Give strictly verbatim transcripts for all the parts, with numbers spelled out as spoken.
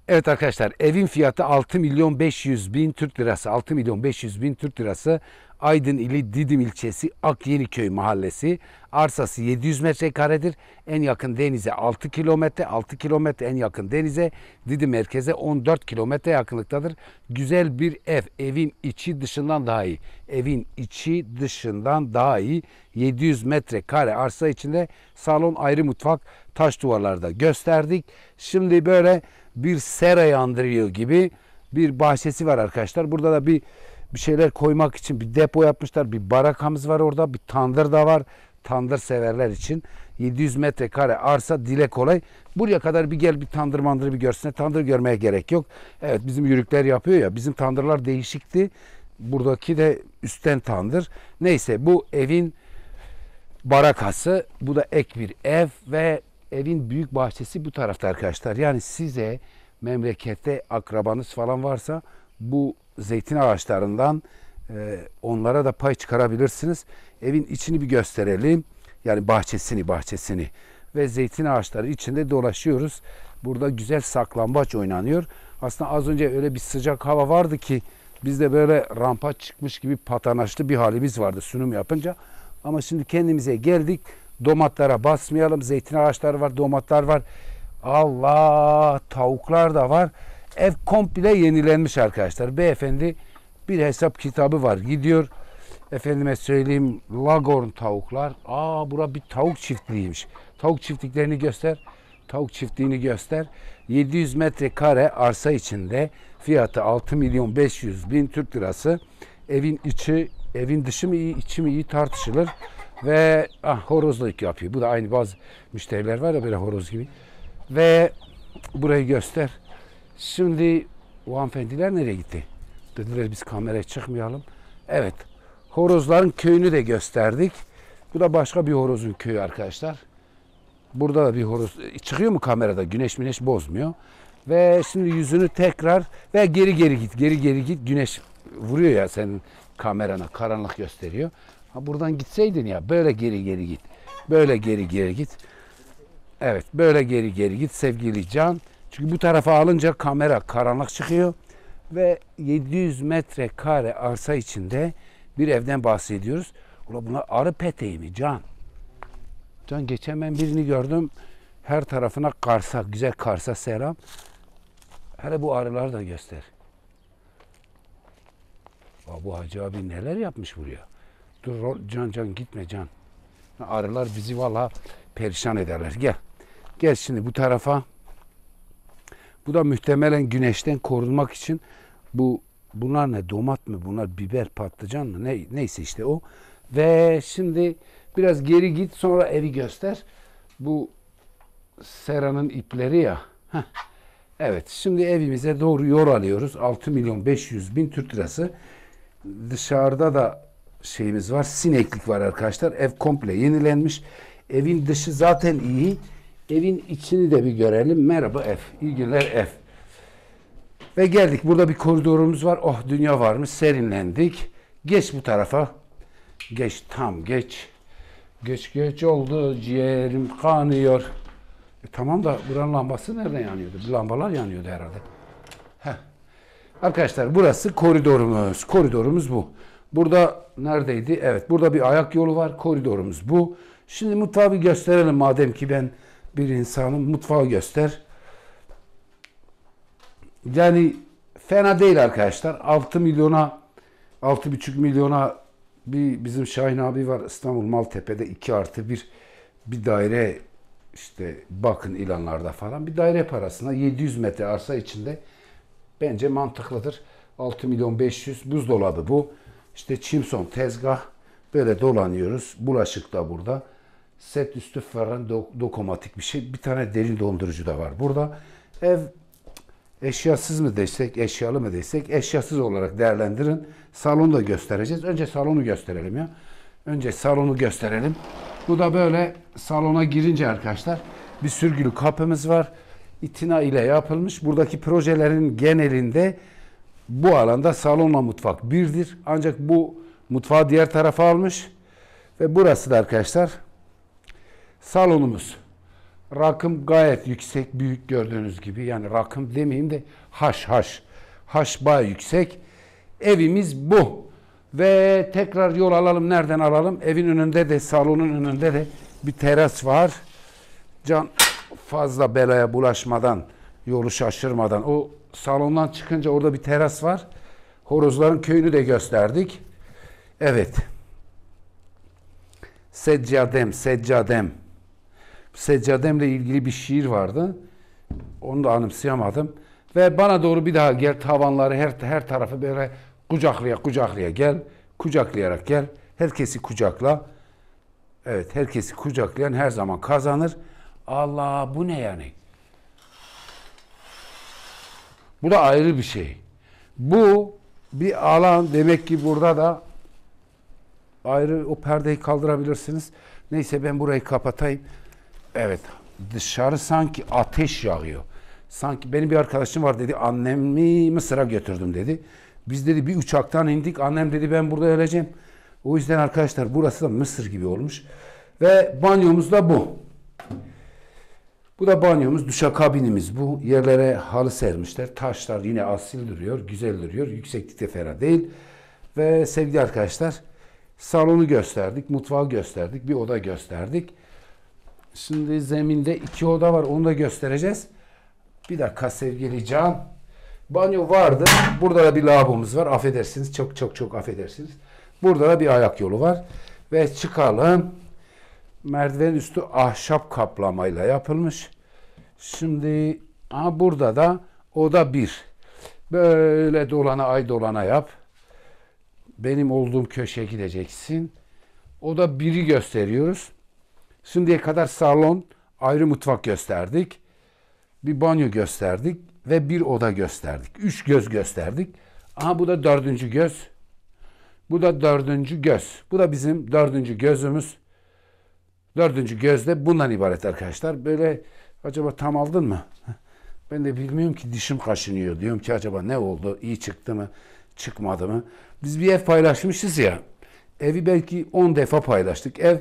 Evet arkadaşlar, evin fiyatı altı milyon beş yüz bin Türk lirası. altı milyon beş yüz bin Türk lirası. Aydın ili Didim ilçesi Akyeniköy mahallesi. Arsası yedi yüz metrekaredir. En yakın denize altı kilometre. altı kilometre en yakın denize. Didim merkeze on dört kilometre yakınlıktadır. Güzel bir ev. Evin içi dışından daha iyi. Evin içi dışından daha iyi. yedi yüz metrekare arsa içinde salon, ayrı mutfak, taş duvarlarda gösterdik. Şimdi böyle bir sera andırıyor gibi bir bahçesi var arkadaşlar. Burada da bir bir şeyler koymak için bir depo yapmışlar. Bir barakamız var orada. Bir tandır da var. Tandır severler için. yedi yüz metrekare arsa, dile kolay. Buraya kadar bir gel bir tandır mandırı bir görsün. Tandır görmeye gerek yok. Evet, bizim yörükler yapıyor ya. Bizim tandırlar değişikti. Buradaki de üstten tandır. Neyse, bu evin barakası. Bu da ek bir ev ve evin büyük bahçesi bu tarafta arkadaşlar. Yani size memlekette akrabanız falan varsa bu zeytin ağaçlarından e, onlara da pay çıkarabilirsiniz. Evin içini bir gösterelim. Yani bahçesini bahçesini ve zeytin ağaçları içinde dolaşıyoruz. Burada güzel saklambaç oynanıyor. Aslında az önce öyle bir sıcak hava vardı ki biz de böyle rampa çıkmış gibi patanaşlı bir halimiz vardı sunum yapınca. Ama şimdi kendimize geldik. Domatlara basmayalım. Zeytin ağaçları var, domatlar var. Allah, tavuklar da var. Ev komple yenilenmiş arkadaşlar. Beyefendi bir hesap kitabı var. Gidiyor. Efendime söyleyeyim, Lagorn tavuklar. Aa, bura bir tavuk çiftliğiymiş. Tavuk çiftliklerini göster. Tavuk çiftliğini göster. yedi yüz metrekare arsa içinde, fiyatı altı milyon beş yüz bin Türk lirası. Evin içi, evin dışı mı iyi, içi mi iyi tartışılır. Ve ah, horozluk yapıyor. Bu da aynı, bazı müşteriler var ya böyle horoz gibi. Ve burayı göster. Şimdi o hanımefendiler nereye gitti? Dediler biz kameraya çıkmayalım. Evet. Horozların köyünü de gösterdik. Bu da başka bir horozun köyü arkadaşlar. Burada da bir horoz çıkıyor mu kamerada? Güneş güneş bozmuyor. Ve şimdi yüzünü tekrar ve geri geri git. Geri geri git. Güneş vuruyor ya senin kamerana. Karanlık gösteriyor. Ha, buradan gitseydin ya. Böyle geri geri git. Böyle geri geri git. Evet. Böyle geri geri git sevgili Can. Çünkü bu tarafa alınca kamera karanlık çıkıyor. Ve yedi yüz metrekare arsa içinde bir evden bahsediyoruz. Ulan bunlar arı peteği mi Can? Can, geçen ben birini gördüm. Her tarafına karsa, güzel karsa selam. Hele bu arıları da göster. Aa, bu Hacı abi neler yapmış buraya. Dur Can, Can gitme Can. Arılar bizi vallahi perişan ederler. Gel. Gel şimdi bu tarafa. Bu da muhtemelen güneşten korunmak için bu bunlar ne, domat mı, bunlar biber, patlıcan mı, ne, neyse işte o. Ve şimdi biraz geri git, sonra evi göster. Bu seranın ipleri ya. Heh. Evet, şimdi evimize doğru yol alıyoruz. altı milyon beş yüz bin Türk lirası. Dışarıda da şeyimiz var, sineklik var arkadaşlar. Ev komple yenilenmiş. Evin dışı zaten iyi. Evin içini de bir görelim. Merhaba ev. İyi günler ev. Ve geldik. Burada bir koridorumuz var. Oh, dünya varmış. Serinlendik. Geç bu tarafa. Geç, tam geç. Geç geç oldu. Ciğerim kanıyor. E, tamam da buranın lambası nereden yanıyordu? Lambalar yanıyordu herhalde. Heh. Arkadaşlar burası koridorumuz. Koridorumuz bu. Burada neredeydi? Evet. Burada bir ayak yolu var. Koridorumuz bu. Şimdi mutfağı bir gösterelim. Madem ki ben bir insanım. Mutfağı göster. Yani fena değil arkadaşlar. altı milyona, altı buçuk milyona bir bizim Şahin abi var İstanbul Maltepe'de, iki artı bir bir daire, işte bakın ilanlarda falan, bir daire parasına yedi yüz metre arsa içinde bence mantıklıdır. altı milyon beş yüz, buzdolabı bu. İşte çimson tezgah, böyle dolanıyoruz. Bulaşık da burada. Set üstü fırın, dokomatik bir şey. Bir tane derin dondurucu da var burada. Ev eşyasız mı desek, eşyalı mı desek, eşyasız olarak değerlendirin. Salonu da göstereceğiz. Önce salonu gösterelim ya. Önce salonu gösterelim. Bu da böyle salona girince arkadaşlar bir sürgülü kapımız var. İtina ile yapılmış. Buradaki projelerin genelinde bu alanda salonla mutfak birdir. Ancak bu mutfağı diğer tarafa almış. Ve burası da arkadaşlar salonumuz. Rakım gayet yüksek, büyük gördüğünüz gibi. Yani rakım demeyeyim de haş haş. Haş bayağı yüksek. Evimiz bu. Ve tekrar yol alalım. Nereden alalım? Evin önünde de, salonun önünde de bir teras var. Can fazla belaya bulaşmadan, yolu şaşırmadan. O salondan çıkınca orada bir teras var. Horozların köyünü de gösterdik. Evet. Seccadem, seccadem. Seccademle ilgili bir şiir vardı. Onu da anımsayamadım. Ve bana doğru bir daha gel, tavanları her her tarafı böyle kucaklaya kucaklaya gel. Kucaklayarak gel. Herkesi kucakla. Evet, herkesi kucaklayan her zaman kazanır. Allah, bu ne yani? Bu da ayrı bir şey. Bu bir alan, demek ki burada da ayrı, o perdeyi kaldırabilirsiniz. Neyse, ben burayı kapatayım. Evet, dışarı sanki ateş yağıyor. Sanki benim bir arkadaşım var, dedi annemi Mısır'a götürdüm dedi. Biz dedi bir uçaktan indik, annem dedi ben burada öleceğim. O yüzden arkadaşlar burası da Mısır gibi olmuş. Ve banyomuz da bu. Bu da banyomuz, duşakabinimiz bu. Yerlere halı sermişler. Taşlar yine asil duruyor, güzel duruyor. Yükseklikte ferah değil. Ve sevgili arkadaşlar, salonu gösterdik, mutfağı gösterdik, bir oda gösterdik. Şimdi zeminde iki oda var, onu da göstereceğiz. Bir dakika sevgili Can. Banyo vardı. Burada da bir lavabomuz var. Affedersiniz, çok çok çok affedersiniz. Burada da bir ayak yolu var. Ve çıkalım. Merdiven üstü ahşap kaplamayla yapılmış. Şimdi aha, burada da oda bir. Böyle dolana ay dolana yap. Benim olduğum köşeye gideceksin. Oda biri gösteriyoruz. Şimdiye kadar salon, ayrı mutfak gösterdik. Bir banyo gösterdik ve bir oda gösterdik. Üç göz gösterdik. Aha, bu da dördüncü göz. Bu da dördüncü göz. Bu da bizim dördüncü gözümüz. Dördüncü göz de bundan ibaret arkadaşlar. Böyle acaba tam aldın mı? Ben de bilmiyorum ki, dişim kaşınıyor. Diyorum ki acaba ne oldu? İyi çıktı mı? Çıkmadı mı? Biz bir ev paylaşmışız ya. Evi belki on defa paylaştık. Ev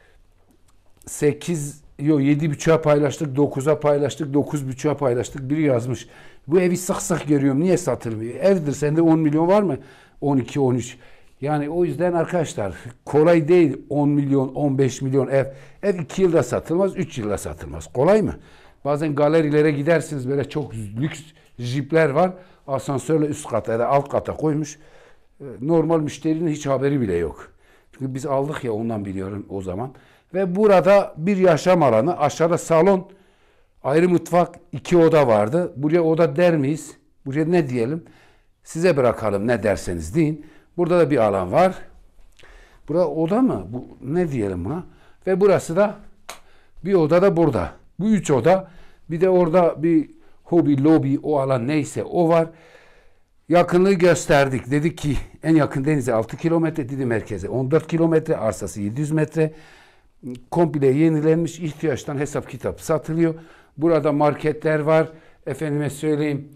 sekiz, yok yedi buçuğa paylaştık, dokuza paylaştık, dokuz buçuğa paylaştık. Biri yazmış. Bu evi sık sık görüyorum. Niye satılmıyor? Evdir. Sende on milyon var mı? on iki, on üç. Yani o yüzden arkadaşlar kolay değil on milyon, on beş milyon ev. Ev iki yılda satılmaz, üç yılda satılmaz. Kolay mı? Bazen galerilere gidersiniz, böyle çok lüks jipler var. Asansörle üst kata ya da alt kata koymuş. Normal müşterinin hiç haberi bile yok. Çünkü biz aldık ya, ondan biliyorum o zaman. Ve burada bir yaşam alanı, aşağıda salon, ayrı mutfak, iki oda vardı. Buraya oda der miyiz? Buraya ne diyelim? Size bırakalım, ne derseniz deyin. Burada da bir alan var. Burada oda mı? Bu ne diyelim buna? Ve burası da bir oda da burada. Bu üç oda. Bir de orada bir hobi, lobi, o alan neyse o var. Yakınlığı gösterdik. Dedik ki en yakın denize altı kilometre, Didim merkeze on dört kilometre, arsası yedi yüz metre. Komple yenilenmiş, ihtiyaçtan hesap kitap satılıyor. Burada marketler var. Efendime söyleyeyim,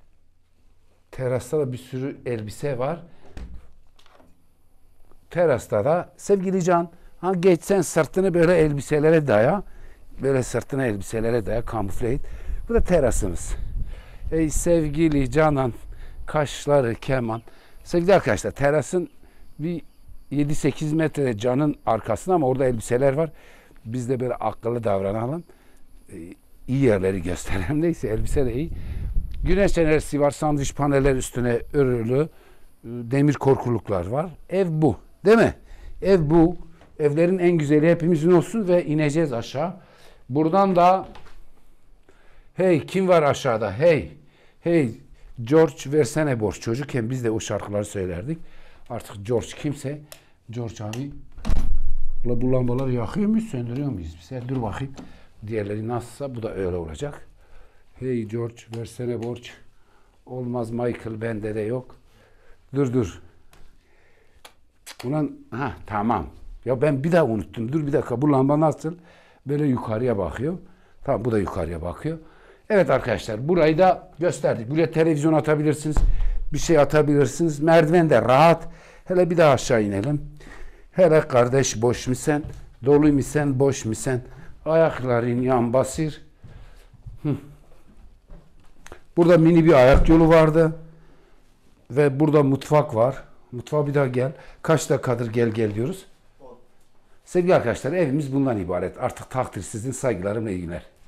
terasta da bir sürü elbise var. Terasta da sevgili Can, ha geçsen sırtını böyle elbiselere daya. Böyle sırtına elbiselere daya, kamufle et. Bu da terasımız. Ey sevgili Canan, kaşları keman. Sevgili arkadaşlar, terasın bir yedi sekiz metre Can'ın arkasında, ama orada elbiseler var. Biz de böyle akıllı davranalım. Ee, iyi yerleri gösterelim. Neyse, elbise de iyi. Güneş enerjisi var. Sandviç paneller üstüne örülü. Demir korkuluklar var. Ev bu. Değil mi? Ev bu. Evlerin en güzeli hepimizin olsun ve ineceğiz aşağı. Buradan da hey, kim var aşağıda? Hey. Hey George, versene borç. Çocukken biz de o şarkıları söylerdik. Artık George kimse. George abi, bu lambaları yakıyor muyuz, söndürüyor muyuz bize? Dur bakayım. Diğerleri nasılsa bu da öyle olacak. Hey George, versene borç. Olmaz Michael, bende de yok. Dur dur. Ulan, ha tamam. Ya ben bir daha unuttum. Dur bir dakika, bu lamba nasıl? Böyle yukarıya bakıyor. Tamam, bu da yukarıya bakıyor. Evet arkadaşlar, burayı da gösterdik. Buraya televizyon atabilirsiniz. Bir şey atabilirsiniz. Merdiven de rahat. Hele bir daha aşağı inelim. Hele kardeş, boş mu sen? Dolu mu sen? Boş mu sen? Ayakların yan basır. Hı. Burada mini bir ayak yolu vardı. Ve burada mutfak var. Mutfağa bir daha gel. Kaç dakikadır gel gel diyoruz. Sevgili arkadaşlar, evimiz bundan ibaret. Artık takdir sizin, saygılarımla iyi günler.